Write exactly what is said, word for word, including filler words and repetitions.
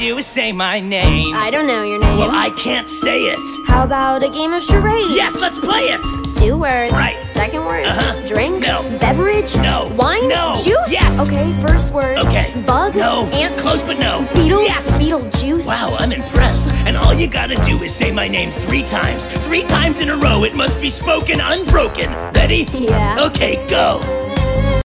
do is say my name. I don't know your name. Well, I can't say it. How about a game of charades? Yes, let's play it. Two words. Right. Second word. Uh-huh. Drink. No. Beverage. No. Wine. No. Juice. Yes. Okay, first word. Okay. Bug. No. Ant. Close, but no. Beetle. Yes. Beetlejuice. Wow, I'm impressed. And all you gotta do is say my name three times. Three times in a row. It must be spoken unbroken. Ready? Yeah. Okay, go.